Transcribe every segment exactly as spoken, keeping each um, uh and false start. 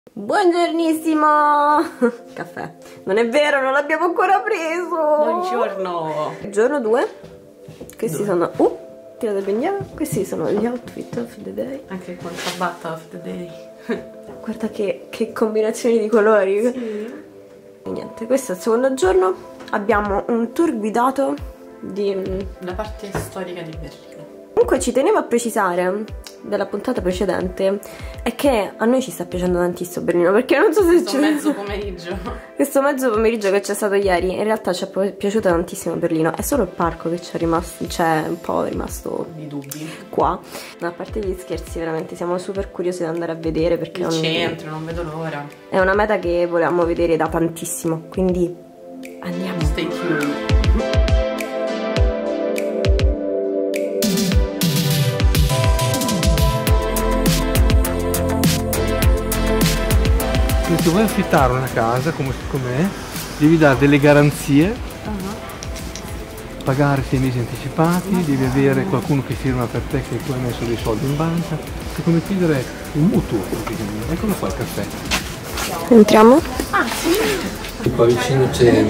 Buongiornissimo! Caffè. Non è vero, non l'abbiamo ancora preso! Buongiorno! Giorno due. Questi sono... Uh! Tira del bendiamo. Questi sono gli outfit of the day. Anche con ciabatta of the day. Guarda che, che combinazioni di colori. Sì. E niente, questo è il secondo giorno. Abbiamo un tour guidato di... La parte storica di Berlino. Comunque ci tenevo a precisare della puntata precedente è che a noi ci sta piacendo tantissimo Berlino, perché non so se Questo c'è mezzo pomeriggio. questo mezzo pomeriggio che c'è stato ieri, in realtà ci è piaciuto tantissimo Berlino. È solo il parco che c'è rimasto, c'è un po' rimasto di dubbi qua. Ma a parte gli scherzi, veramente siamo super curiosi di andare a vedere, perché il non... centro, non vedo l'ora. è una meta che volevamo vedere da tantissimo, quindi andiamo. Stay tuned. Se vuoi affittare una casa come com'è, devi dare delle garanzie, uh-huh. pagare sei mesi anticipati, uh-huh. devi avere qualcuno che firma per te che tu hai messo dei soldi in banca, è come chiudere un mutuo praticamente. Eccolo qua il caffè. Entriamo? Ah sì! E poi vicino c'è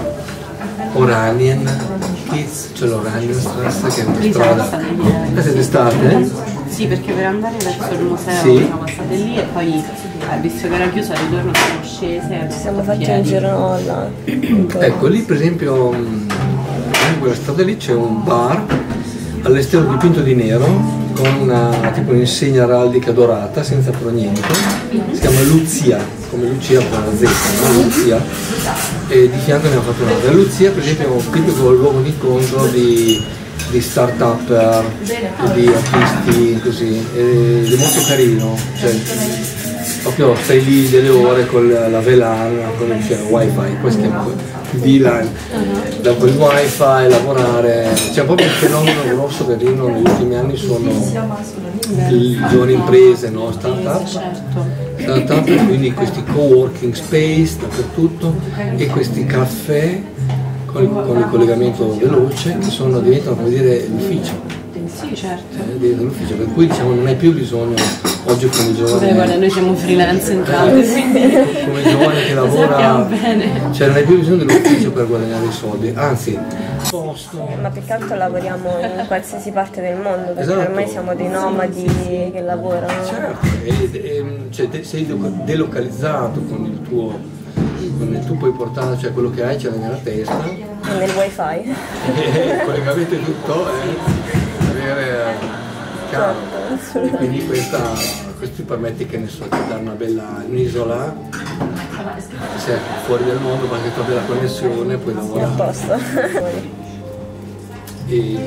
Oranien Kids, c'è l'Oranienstrasse che è una strada. Eh, siete state? Sì, perché per andare verso il museo sì. siamo passate lì e poi eh, visto che era chiusa al ritorno siamo scese. Ci siamo fatti un giro là. Ecco, lì per esempio in quella strada lì c'è un bar all'esterno dipinto di nero con una tipo un'insegna araldica dorata senza però niente. Si chiama Lucia, come Lucia con la Z, no? Lucia. E di fianco ne ha fatto un'altra. Lucia per esempio è un tipico luogo di incontro di di start-up, di artisti così, ed è molto carino, cioè, proprio stai lì delle ore con la V LAN, con il cioè, wifi, poi si chiama V LAN, da quel wifi lavorare, c'è proprio un fenomeno grosso a Berlino negli ultimi anni sono le giovani imprese, no? Start-up, start-up, quindi questi co-working space dappertutto e questi caffè con il collegamento veloce che sono, diventano come dire l'ufficio. Sì, certo. Eh, diventa l'ufficio, per cui diciamo non hai più bisogno oggi come giovane. Beh, guarda, noi siamo freelance entrambi, eh, quindi come giovane che lavora, bene. Cioè non hai più bisogno dell'ufficio per guadagnare i soldi, anzi posto. Ma più che altro lavoriamo in qualsiasi parte del mondo, perché Esatto. ormai siamo dei nomadi che lavorano. Certo, e, e, cioè, te, sei delocalizzato con il tuo. Tu puoi portare, cioè quello che hai ce l'hai nella testa. Nel wifi. E il collegamento è tutto è avere caro. E quindi questa, questo ti permette che ne so, di dare una bella un'isola, se fuori del mondo, perché trovi la connessione, puoi lavorare. A posto. E,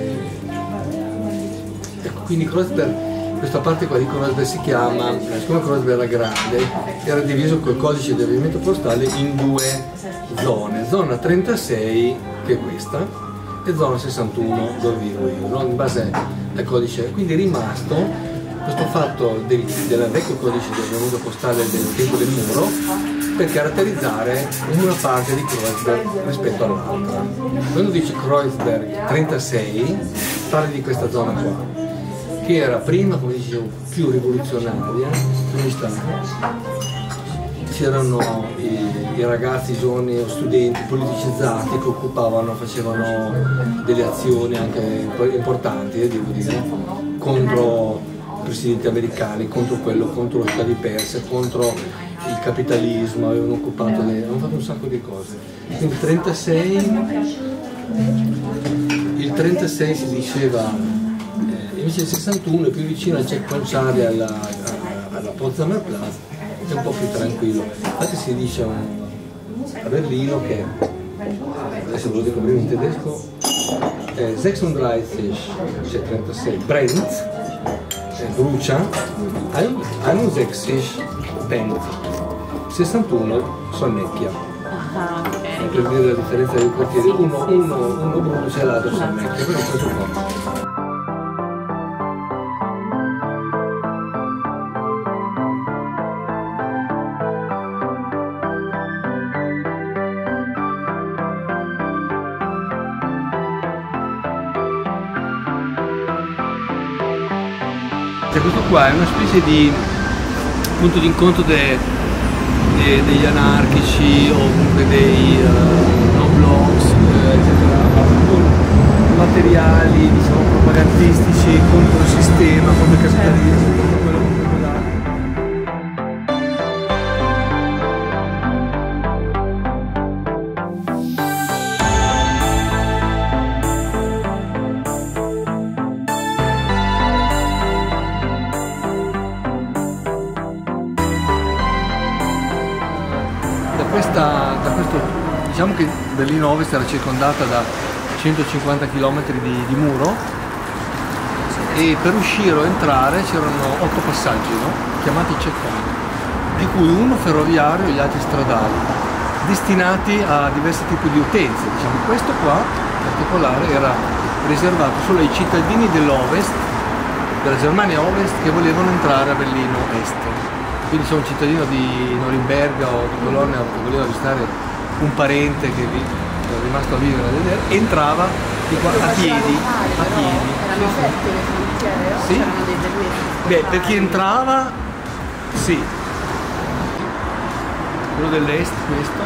ecco, quindi Kreuzberg, questa parte qua di Kreuzberg si chiama, siccome Kreuzberg era grande, era diviso col codice di avviamento postale in due zone, zona trentasei che è questa e zona sessantuno dove vivo io, no? In base al codice, quindi è rimasto questo fatto del, del vecchio codice di avviamento postale del tempo del muro per caratterizzare una parte di Kreuzberg rispetto all'altra. Quando dici Kreuzberg trentasei parli di questa zona qua, che era prima, come dicevo, più rivoluzionaria, c'erano i, i ragazzi, i giovani o studenti politicizzati che occupavano, facevano delle azioni anche importanti, eh, devo dire, contro i presidenti americani, contro quello, contro lo Shah di Persia, contro il capitalismo, avevano occupato, delle, avevano fatto un sacco di cose. Quindi il trentasei, il trentasei si diceva. Invece il sessantuno è più vicino al checkpoint Charlie, alla, alla Potsdamer Platz, è un po' più tranquillo. Infatti si dice un, a Berlino che, adesso ve lo dico prima in tedesco, eh, sessunddreißig, cioè trentasei, brennt, eh, brucia, einundsechzig, pennt, sessantuno, sonnecchia. Ah, okay. Per dire la differenza dei quartieri, uno, uno, uno brucia e l'altro sonnecchia, però questo qua. Questo qua è una specie di punto di incontro de, eh, degli anarchici o comunque dei uh, no blocks, eh, eccetera, ma proprio materiali, diciamo, propagandistici contro il sistema, contro il capitalismo, contro quello contro quell'altro. Da, questa, da questo, diciamo che Berlino Ovest era circondata da centocinquanta chilometri di, di muro e per uscire o entrare c'erano otto passaggi, no? Chiamati checkpoint, di cui uno ferroviario e gli altri stradali, destinati a diversi tipi di utenze. Diciamo, questo qua in particolare era riservato solo ai cittadini dell'Ovest, della Germania Ovest, che volevano entrare a Berlino Est. Quindi se un cittadino di Norimberga o di Colonia che voleva visitare un parente che vi, era rimasto a vivere a vedere, entrava di qua, a piedi, a piedi. Erano aperte le frontiere o sì. c'erano dei permessi? Beh, per chi entrava, sì. Quello dell'est, questo.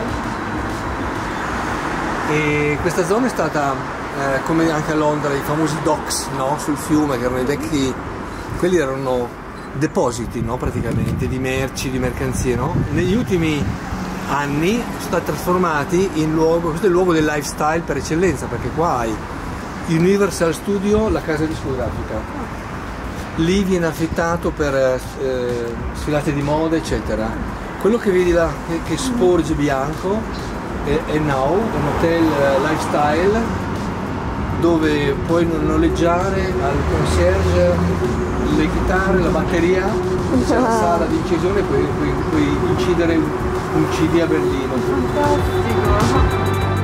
E questa zona è stata, eh, come anche a Londra, i famosi docks, no? Sul fiume, che erano i vecchi, quelli erano depositi, no? Praticamente, di merci, di mercanzie, no? Negli ultimi anni sono stati trasformati in luogo, questo è il luogo del lifestyle per eccellenza, perché qua hai Universal Studio, la casa discografica, lì viene affittato per eh, sfilate di moda, eccetera. Quello che vedi là, che, che sporge bianco, è, è Now, è un hotel lifestyle dove puoi noleggiare al concierge le chitarre, la batteria, c'è la sala di incisione e puoi, puoi, puoi incidere un C D a Berlino. Fantastico!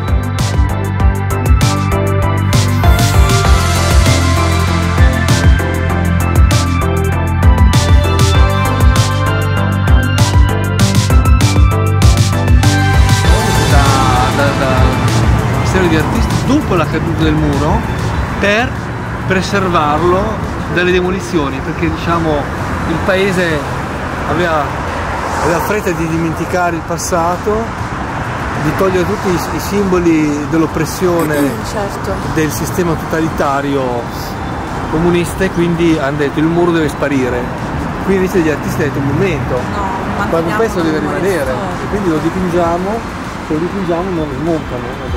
Di artisti dopo la caduta del muro per preservarlo dalle demolizioni, perché diciamo il paese aveva, aveva fretta di dimenticare il passato, di togliere tutti i, i simboli dell'oppressione, certo, del sistema totalitario comunista, e quindi hanno detto il muro deve sparire. Qui invece gli artisti hanno detto un momento, No, quando un pezzo deve rimanere, e quindi lo dipingiamo, se lo dipingiamo non lo smontano.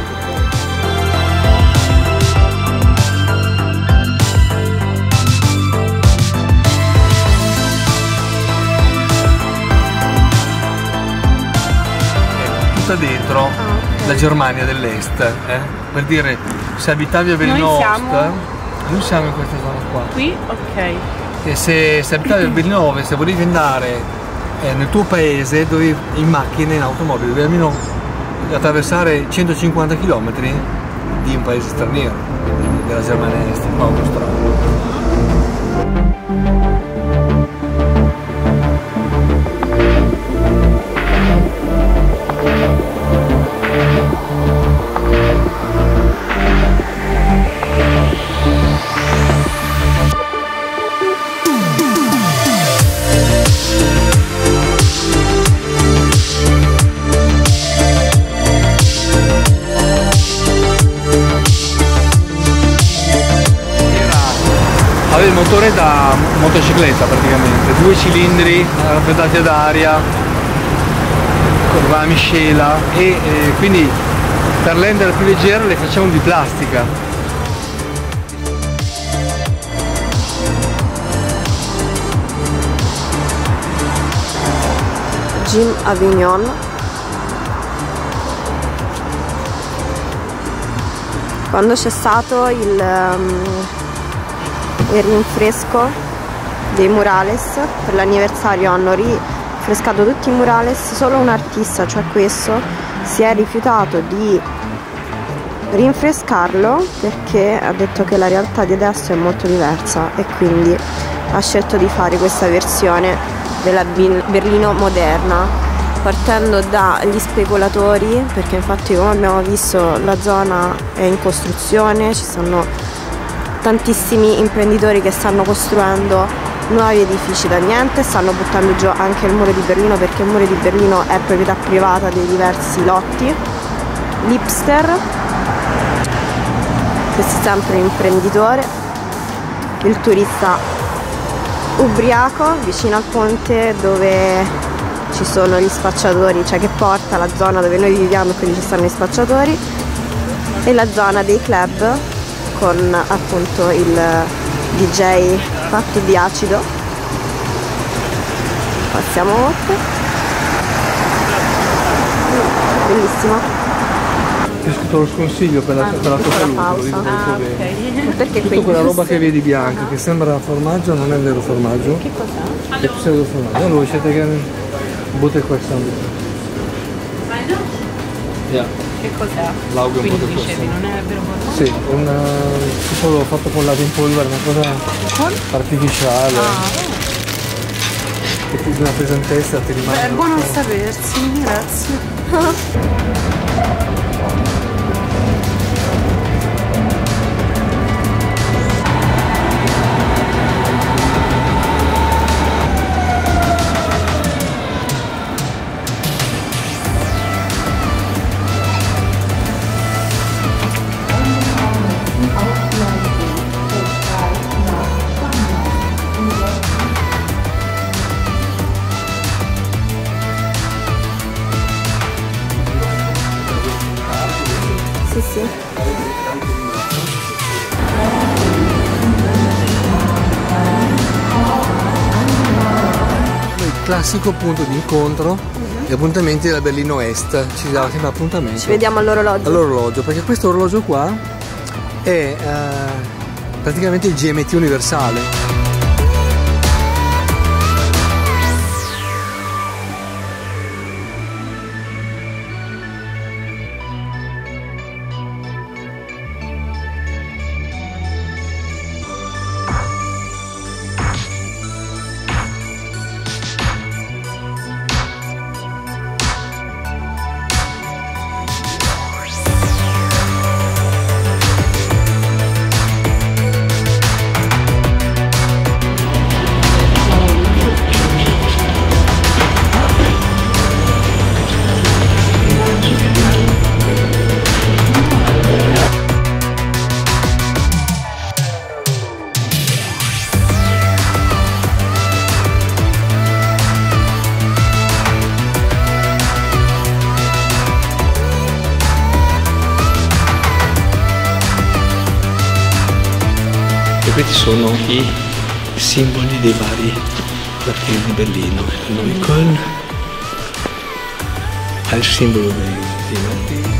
Dentro ah, okay. La Germania dell'Est, eh? Per dire, se abitavi a Berlino Ovest, siamo... noi siamo in questa zona qua. Qui? Ok. E se, se abitavi a Berlino Ovest e volevi andare eh, nel tuo paese, dovevi in macchina, in automobile, dovevi almeno attraversare centocinquanta chilometri di un paese straniero, della Germania Est, in autostrada. Il motore da motocicletta praticamente, due cilindri raffreddati ad aria con la miscela e eh, quindi per rendere più leggero le facciamo di plastica. Gym Avignon. Quando c'è stato il um... il rinfresco dei murales per l'anniversario, hanno rinfrescato tutti i murales, solo un artista, cioè questo, si è rifiutato di rinfrescarlo perché ha detto che la realtà di adesso è molto diversa e quindi ha scelto di fare questa versione della Berlino moderna, partendo dagli speculatori, perché infatti come abbiamo visto la zona è in costruzione, ci sono tantissimi imprenditori che stanno costruendo nuovi edifici da niente, stanno buttando giù anche il muro di Berlino perché il muro di Berlino è proprietà privata dei diversi lotti. L'hipster, questo è sempre un imprenditore, il turista ubriaco vicino al ponte dove ci sono gli spacciatori, cioè che porta la zona dove noi viviamo e quindi ci stanno gli spacciatori, e la zona dei club con appunto il D J fatto di acido. Passiamo oltre. Bellissimo. Ti ho scritto lo sconsiglio per la, ah, per la tua salute, lo dico ah, molto bene. Okay. Perché Tutta quella roba che vedi bianca, ah. che sembra formaggio, non è vero formaggio. Che cos'è? È pseudo formaggio. Allora, c'è che butte questo. Yeah. Che cos'è? L'auge un po' Quindi di dicevi, non è vero formaggio? Sì, un tipo l'ho fatto con latte in polvere, una cosa Con? artificiale. Ah. Che ti una pesantezza, ti rimane. Beh, è buono sapersi, grazie. Sì, sì. Il classico punto di incontro uh-huh. e appuntamenti della Berlino Est, ci dava sempre appuntamento. Ci vediamo all'orologio. All'orologio, perché questo orologio qua è eh, praticamente il G M T universale. Questi sono i simboli dei vari quartieri di Berlino. Il Neukölln ha il simbolo dei, dei martiri.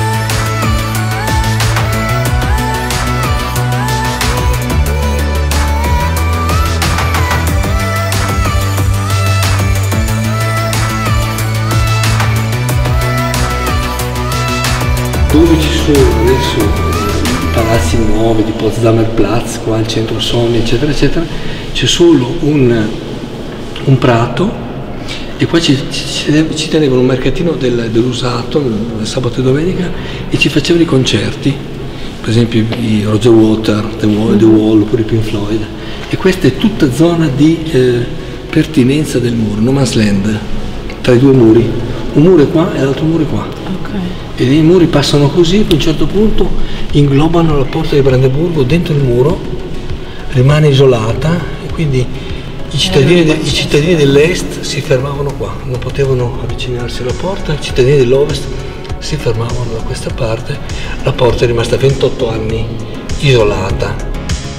Dove ci sono adesso palazzi nuovi di Potsdamer Platz, qua al centro Sony, eccetera, eccetera, c'è solo un, un prato e qua ci, ci, ci tenevano un mercatino del, dell'usato il sabato e domenica e ci facevano i concerti, per esempio i Roger Waters, The Wall, The Wall oppure i Pink Floyd, e questa è tutta zona di eh, pertinenza del muro, no man's land, tra i due muri, un muro è qua e l'altro muro è qua. Okay. E i muri passano così, a un certo punto inglobano la porta di Brandeburgo dentro il muro, rimane isolata e quindi i cittadini, de, i cittadini dell'est si fermavano qua, non potevano avvicinarsi alla porta, i cittadini dell'ovest si fermavano da questa parte, la porta è rimasta ventotto anni isolata.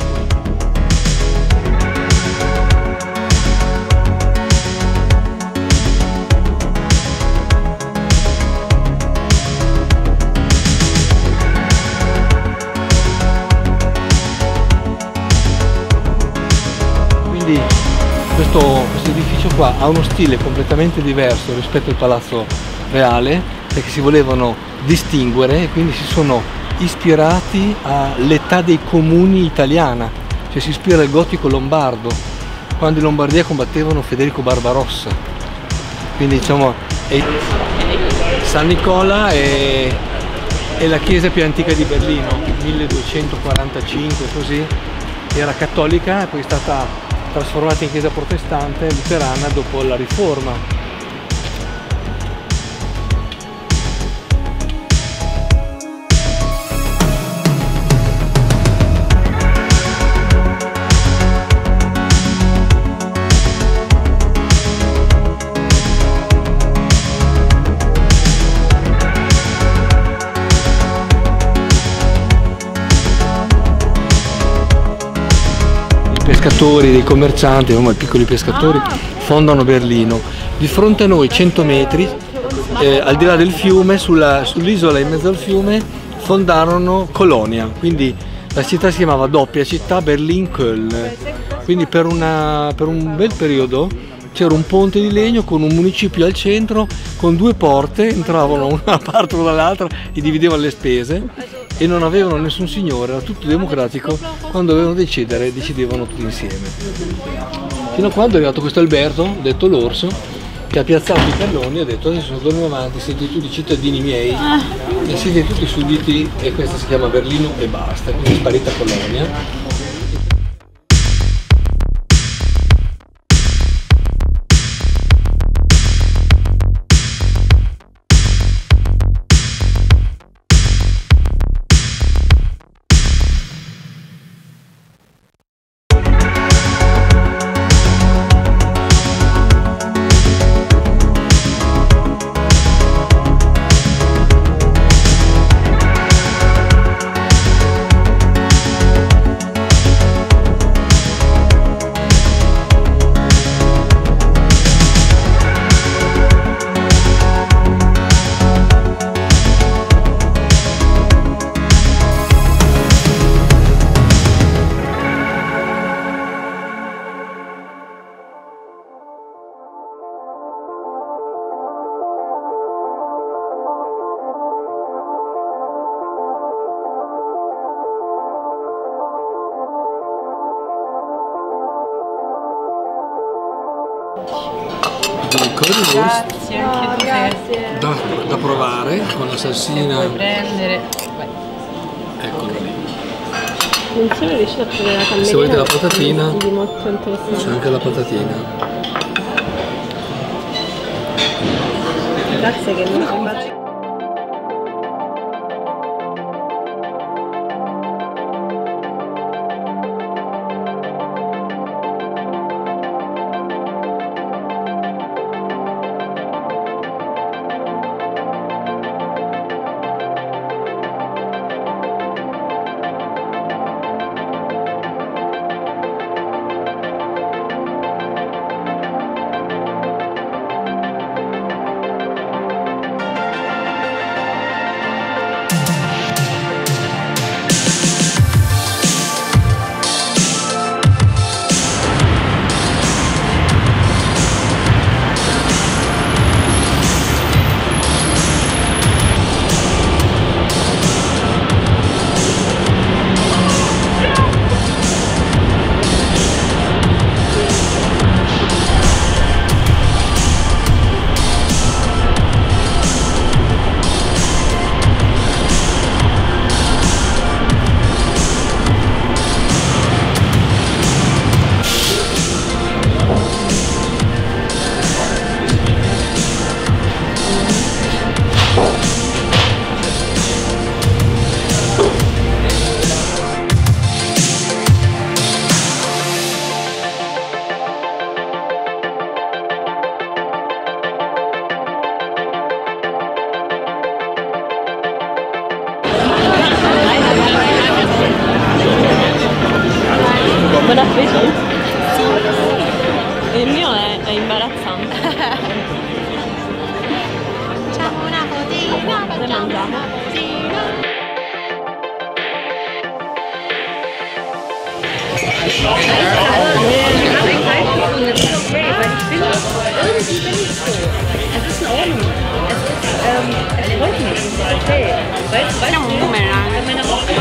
Questo, questo edificio qua ha uno stile completamente diverso rispetto al Palazzo Reale, perché si volevano distinguere e quindi si sono ispirati all'età dei comuni italiana, cioè si ispira al gotico lombardo, quando in Lombardia combattevano Federico Barbarossa. Quindi diciamo è San Nicola è, è la chiesa più antica di Berlino, milleduecentoquarantacinque così, era cattolica e poi è stata trasformata in chiesa protestante luterana dopo la riforma. Pescatori, dei commercianti, i piccoli pescatori fondano Berlino. Di fronte a noi, cento metri, eh, al di là del fiume, sulla, sull'isola in mezzo al fiume, fondarono Colonia. Quindi la città si chiamava doppia città Berlin-Köln. Quindi per, una, per un bel periodo c'era un ponte di legno con un municipio al centro, con due porte, entravano una parte o dall'altra e dividevano le spese. E non avevano nessun signore, era tutto democratico, quando dovevano decidere, decidevano tutti insieme. Fino a quando è arrivato questo Alberto, detto l'orso, che ha piazzato i palloni e ha detto adesso torniamo avanti, siete tutti cittadini miei e siete tutti sudditi, e questa si chiama Berlino e basta, quindi è sparita Colonia. Grazie, anche tu sei Da, da provare con la salsina. puoi prendere. Eccolo lì. Non sono riuscita a prendere la cammelina. Se volete la patatina, di molto interessante. c'è anche la patatina. Grazie che non so. Buon appetito! Il mio è, è imbarazzante. Facciamo una fotina, facciamo una fotina. Facciamo un boomerang.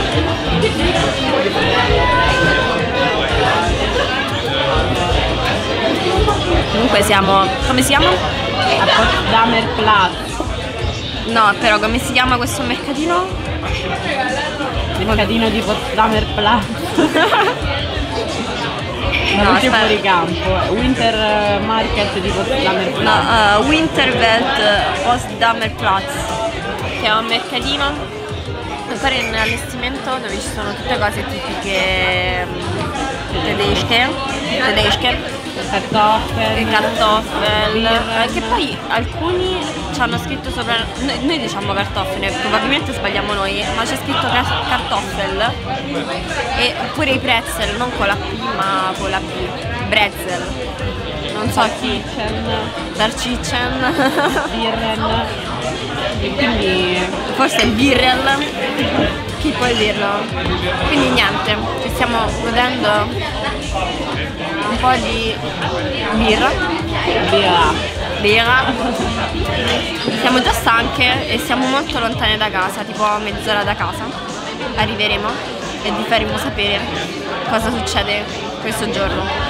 Comunque siamo... come si chiama? A Potsdamer Platz. No, però come si chiama questo mercatino? Mercatino di Potsdamer Platz. No, non c'è aspetta. fuori campo. Winter Market di Potsdamer Platz. No, uh, Winterwelt Potsdamerplatz, che è un mercatino ancora in allestimento dove ci sono tutte cose tipiche um, tedesche, tedesche, Kartoffel, kartoffel, birra. eh, che poi alcuni ci hanno scritto sopra, noi, noi diciamo kartoffel, probabilmente sbagliamo noi, ma c'è scritto car- kartoffel e pure i pretzel, non con la P ma con la P, brezel, non so chi, Darcicen, Birren. E quindi forse il birrel, chi può dirlo? Quindi niente, ci stiamo godendo un po' di birra, via. birra, siamo già stanche e siamo molto lontane da casa, tipo a mezz'ora da casa, arriveremo e vi faremo sapere cosa succede questo giorno.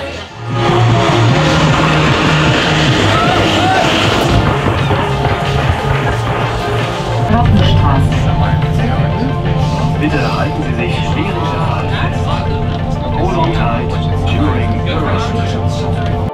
Bitte halten Sie sich während der Fahrt fest. Hold on tight during the run.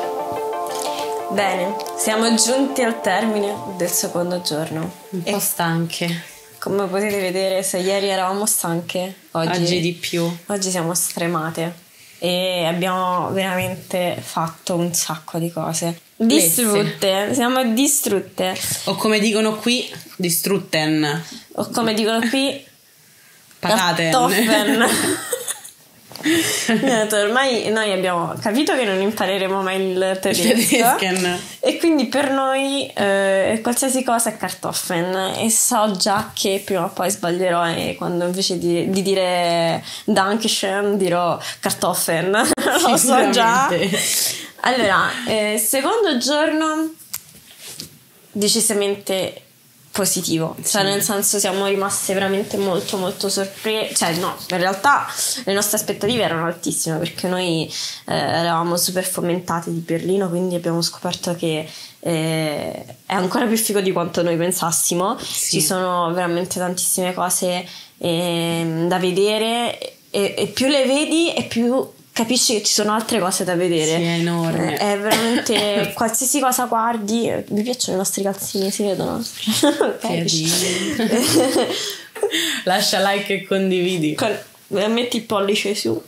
Bene, siamo giunti al termine del secondo giorno. Un po' stanche. Come potete vedere, se ieri eravamo stanche, oggi, Oggi di più. oggi siamo stremate e abbiamo veramente fatto un sacco di cose. Distrutte, siamo distrutte. O come dicono qui, distrutten. O come dicono qui, Pataten. Kartoffeln. Niente, ormai noi abbiamo capito che non impareremo mai il tedesco Tedesken. e quindi per noi eh, qualsiasi cosa è Kartoffeln e so già che prima o poi sbaglierò e quando invece di, di dire Dankeschön dirò Kartoffeln. Lo so già. Allora, eh, secondo giorno decisamente positivo, cioè nel senso siamo rimaste veramente molto molto sorprese, cioè no, in realtà le nostre aspettative erano altissime perché noi eh, eravamo super fomentati di Berlino, quindi abbiamo scoperto che eh, è ancora più figo di quanto noi pensassimo. Sì. Ci sono veramente tantissime cose eh, da vedere e, e più le vedi e più capisci che ci sono altre cose da vedere. Sì, è enorme. Eh, è veramente qualsiasi cosa guardi. Vi piacciono i nostri calzini? Si vedono? Piadini. Lascia like e condividi. Con, metti il pollice su.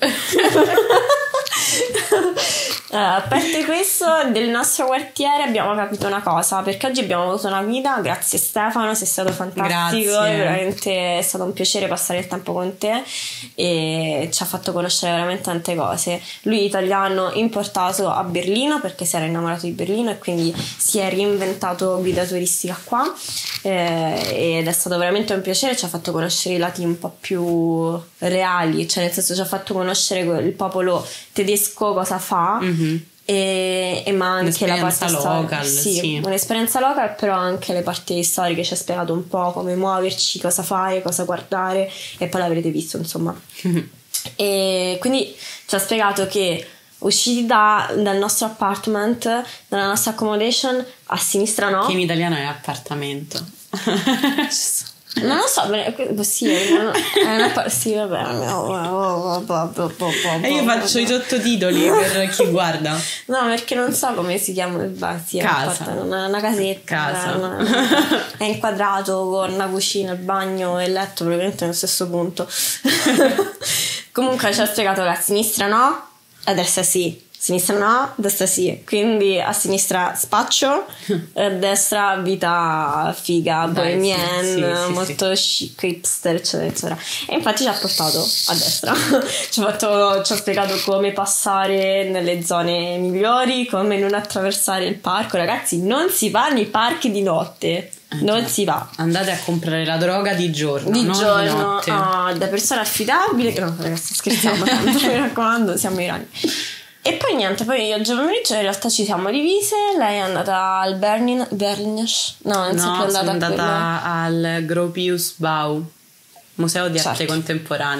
Uh, a parte questo, del nostro quartiere abbiamo capito una cosa, perché oggi abbiamo avuto una guida, grazie Stefano, sei stato fantastico, Grazie. veramente è stato un piacere passare il tempo con te e ci ha fatto conoscere veramente tante cose. Lui italiano importato a Berlino perché si era innamorato di Berlino e quindi si è reinventato guida turistica qua eh, ed è stato veramente un piacere, ci ha fatto conoscere i lati un po' più reali, cioè nel senso ci ha fatto conoscere il popolo tedesco cosa fa. Mhm. E, e ma anche la parte Un'esperienza storica, local, sì, sì. un'esperienza local, però anche le parti storiche ci ha spiegato un po' come muoverci, cosa fare, cosa guardare e poi l'avrete visto insomma. E quindi ci ha spiegato che usciti da, dal nostro apartment, dalla nostra accommodation, a sinistra no, Che in italiano è appartamento. non lo so, beh, sì, è una, è una par- sì, vabbè. E io faccio i sottotitoli per chi guarda. No, perché non so come si chiama il bar, sì, è Casa. una, una casetta. Casa. una- è inquadrato con una cucina, il bagno e il letto, probabilmente nello stesso punto. Comunque ci ha spiegato che a sinistra no, a destra sì. Sinistra no, a destra sì. Quindi a sinistra spaccio, a destra vita figa, Dai, bohemian, sì, sì, sì, molto chic, hipster, eccetera, eccetera. E infatti ci ha portato a destra. ci, ha fatto, ci ha spiegato come passare nelle zone migliori, come non attraversare il parco. Ragazzi, non si va nei parchi di notte. Non si va. Andate a comprare la droga di giorno, Di non di giorno, notte. ah, da persona affidabile. No, ragazzi, scherziamo sempre, mi raccomando, siamo irani. E poi niente, poi oggi pomeriggio in realtà ci siamo divise. Lei è andata al Berlin, Berlinisch. No, non sei più No, andata sono a quello. andata al Gropius Bau, Museo di Arte Certo. Contemporanea.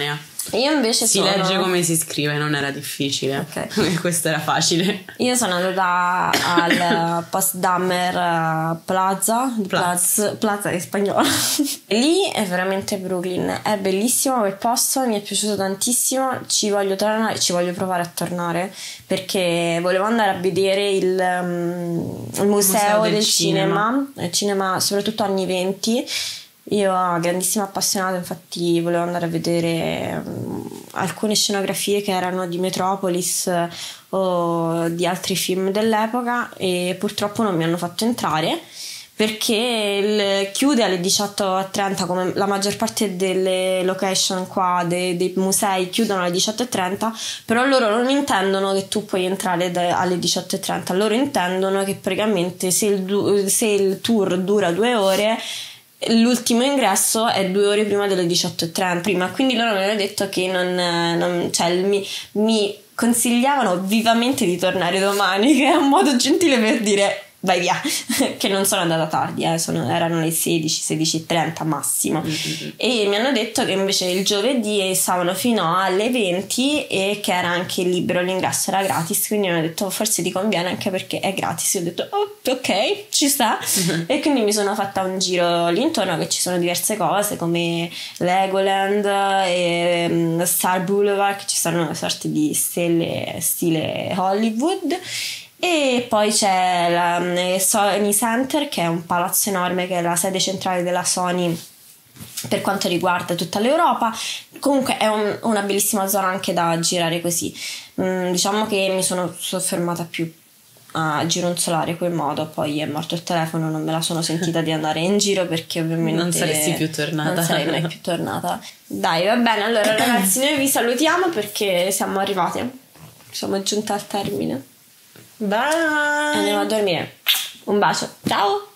Io invece si sono... legge come si scrive, non era difficile. Ok. Questo era facile. Io sono andata al Potsdamer Plaza, Plaza, Plaza in spagnolo. Lì è veramente Brooklyn, è bellissimo quel posto, mi è piaciuto tantissimo, ci voglio tornare, ci voglio provare a tornare perché volevo andare a vedere il, um, il museo, museo del, del cinema, cinema, il cinema soprattutto anni venti. Io grandissima appassionata, infatti volevo andare a vedere um, alcune scenografie che erano di Metropolis uh, o di altri film dell'epoca e purtroppo non mi hanno fatto entrare perché il, chiude alle diciotto e trenta, come la maggior parte delle location qua dei, dei musei chiudono alle diciotto e trenta, però loro non intendono che tu puoi entrare da, alle diciotto e trenta, loro intendono che praticamente se il, se il tour dura due ore l'ultimo ingresso è due ore prima delle diciotto e trenta prima, quindi loro mi hanno detto che non, non cioè mi, mi consigliavano vivamente di tornare domani, che è un modo gentile per dire vai via, che non sono andata tardi, eh, sono, erano le sedici, sedici e trenta massimo. Mm-hmm. E mi hanno detto che invece il giovedì stavano fino alle venti e che era anche libero, l'ingresso era gratis, quindi mi hanno detto forse ti conviene anche perché è gratis. Io ho detto oh, ok, ci sta. Mm-hmm. E quindi mi sono fatta un giro lì intorno, che ci sono diverse cose come Legoland e um, Star Boulevard, che ci sono una sorta di stelle stile Hollywood. E poi c'è la Sony Center, che è un palazzo enorme, che è la sede centrale della Sony per quanto riguarda tutta l'Europa. Comunque è un, una bellissima zona anche da girare così. Mm, diciamo che mi sono soffermata più a gironzolare quel modo, poi è morto il telefono, non me la sono sentita di andare in giro perché ovviamente non saresti più tornata. Non sarei mai più tornata. Dai, va bene, allora ragazzi, noi vi salutiamo perché siamo arrivati, siamo giunti al termine. Bye. Andiamo a dormire. Un bacio. Ciao.